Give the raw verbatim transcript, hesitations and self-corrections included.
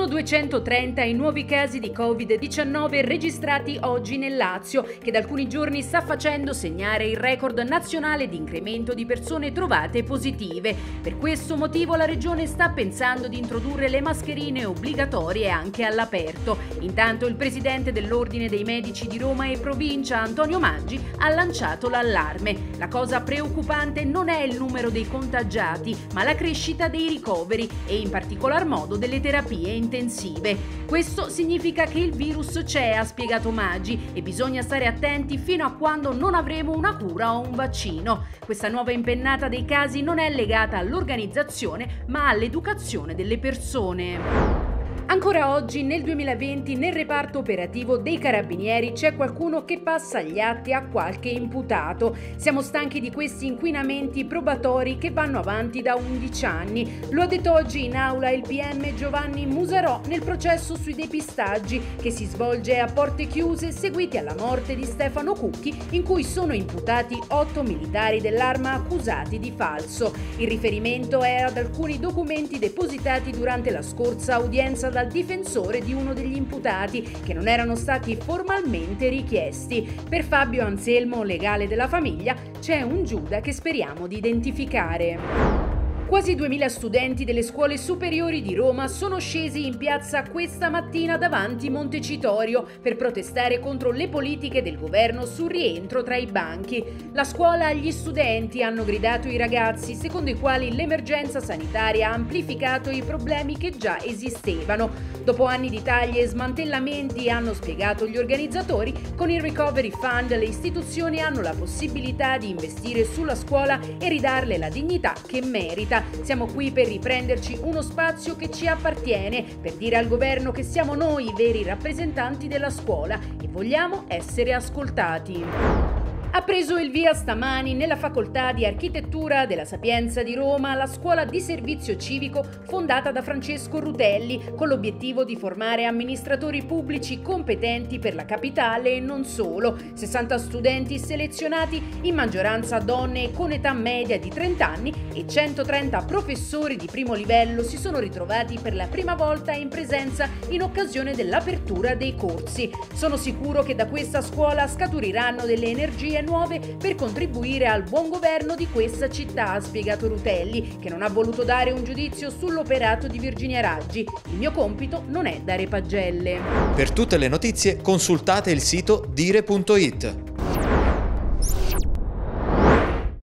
Sono duecentotrenta i nuovi casi di covid diciannove registrati oggi nel Lazio, che da alcuni giorni sta facendo segnare il record nazionale di incremento di persone trovate positive. Per questo motivo la Regione sta pensando di introdurre le mascherine obbligatorie anche all'aperto. Intanto il presidente dell'Ordine dei Medici di Roma e Provincia, Antonio Maggi, ha lanciato l'allarme. La cosa preoccupante non è il numero dei contagiati, ma la crescita dei ricoveri e in particolar modo delle terapie intensive. Questo significa che il virus c'è, ha spiegato Maggi, e bisogna stare attenti fino a quando non avremo una cura o un vaccino. Questa nuova impennata dei casi non è legata all'organizzazione, ma all'educazione delle persone. Ancora oggi, nel duemilaventi, nel reparto operativo dei Carabinieri c'è qualcuno che passa gli atti a qualche imputato. Siamo stanchi di questi inquinamenti probatori che vanno avanti da undici anni. Lo ha detto oggi in aula il P M Giovanni Musarò nel processo sui depistaggi che si svolge a porte chiuse seguiti alla morte di Stefano Cucchi, in cui sono imputati otto militari dell'Arma accusati di falso. Il riferimento è ad alcuni documenti depositati durante la scorsa udienza dal difensore di uno degli imputati, che non erano stati formalmente richiesti. Per Fabio Anselmo, legale della famiglia, c'è un Giuda che speriamo di identificare. Quasi duemila studenti delle scuole superiori di Roma sono scesi in piazza questa mattina davanti Montecitorio per protestare contro le politiche del governo sul rientro tra i banchi. La scuola e gli studenti hanno gridato i ragazzi, secondo i quali l'emergenza sanitaria ha amplificato i problemi che già esistevano. Dopo anni di tagli e smantellamenti, hanno spiegato gli organizzatori, con il Recovery Fund le istituzioni hanno la possibilità di investire sulla scuola e ridarle la dignità che merita. Siamo qui per riprenderci uno spazio che ci appartiene, per dire al governo che siamo noi i veri rappresentanti della scuola e vogliamo essere ascoltati. Ha preso il via stamani nella Facoltà di Architettura della Sapienza di Roma la scuola di servizio civico fondata da Francesco Rutelli, con l'obiettivo di formare amministratori pubblici competenti per la capitale e non solo. sessanta studenti selezionati, in maggioranza donne con età media di trenta anni, e centotrenta professori di primo livello si sono ritrovati per la prima volta in presenza in occasione dell'apertura dei corsi. Sono sicuro che da questa scuola scaturiranno delle energie nuove per contribuire al buon governo di questa città, ha spiegato Rutelli, che non ha voluto dare un giudizio sull'operato di Virginia Raggi. Il mio compito non è dare pagelle. Per tutte le notizie consultate il sito dire punto it.